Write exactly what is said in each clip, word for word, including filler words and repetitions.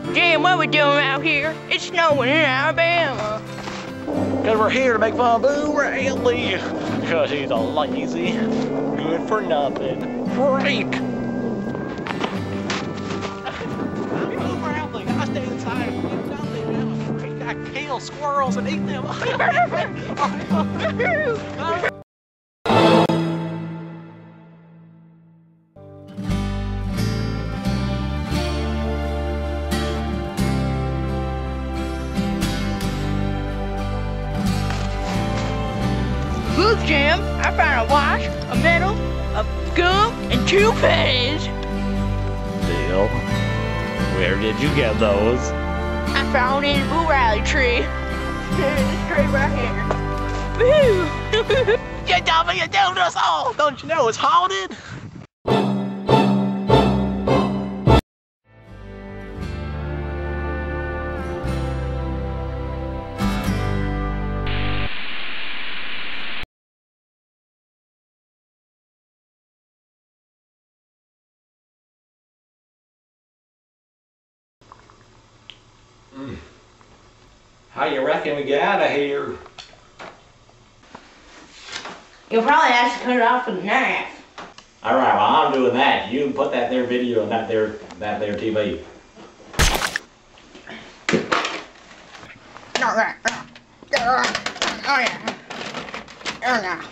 Jim, what we doing out here? It's snowing in Alabama. Cause we're here to make fun of Boo Radley. Cause he's a lazy, good for nothing freak. Boo Radley, I stay inside and do nothing. I'm a freak. I kill squirrels and eat them. Look, Jim, I found a watch, a medal, a gum, and two pennies. Deal. Where did you get those? I found it in a Boo Radley tree. This tree right here. Woo! You told me you doomed us all! Don't you know it's haunted? Mm. How you reckon we get out of here? You'll probably have to cut it off with a knife. Alright, well I'm doing that. You can put that there video and that there that there T V. Alright. Oh yeah. Oh yeah.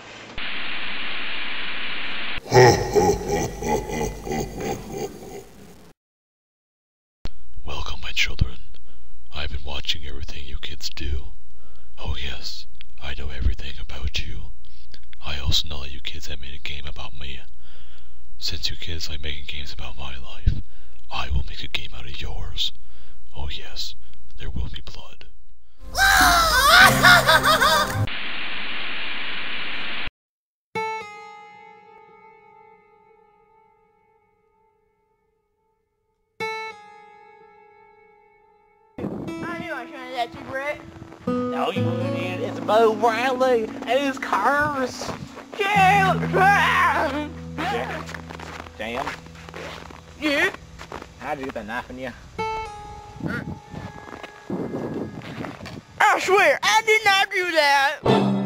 Welcome, my children. I've been watching everything you kids do. Oh yes, I know everything about you. I also know that you kids have made a game about me. Since you kids like making games about my life, I will make a game out of yours. Oh yes, there will be blood. I knew I shouldn't have that cigarette. No, you idiot. It's Boo Radley and his curse. Jim! Dan, Yeah? how'd you get that knife in you? I swear, I did not do that.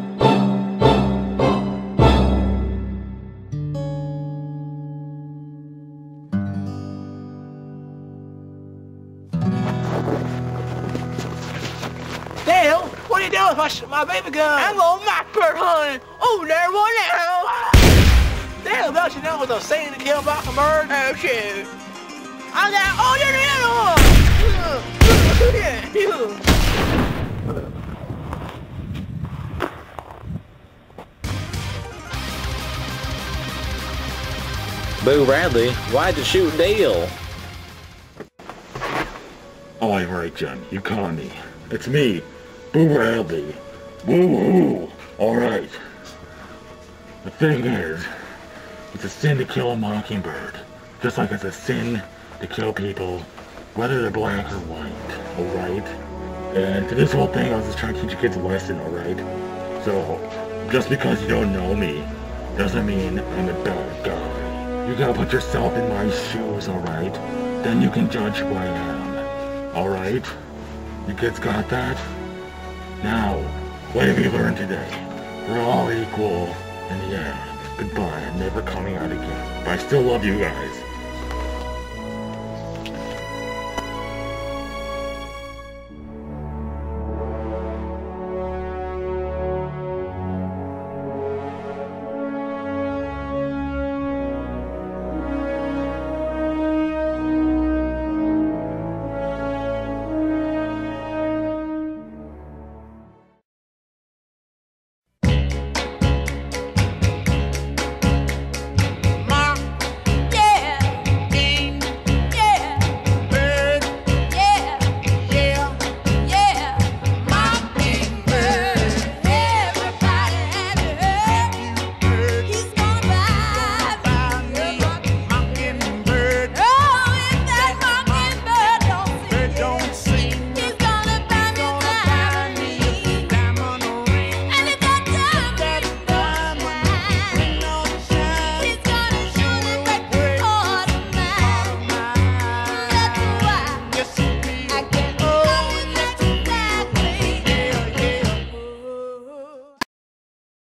Dale, what are you doing with my, sh my baby gun? I'm going Mockingbird hunting. Oh, there one now. Dale, don't you know it was a scene to kill Mockingbird? Oh, shoot. I got, oh, there's the other one. Boo Radley, why'd you shoot Dale? All right, Jen, you caught me. It's me, Boo Radley. Woo-hoo! Alright. The thing is, it's a sin to kill a mockingbird. Just like it's a sin to kill people, whether they're black or white. Alright? And for this whole thing, I was just trying to teach you kids a lesson, alright? So, just because you don't know me, doesn't mean I'm a bad guy. You gotta put yourself in my shoes, alright? Then you can judge who I am. Alright? You kids got that? Now, what have you learned today? We're all equal in the end. Goodbye, I'm never coming out again. But I still love you guys.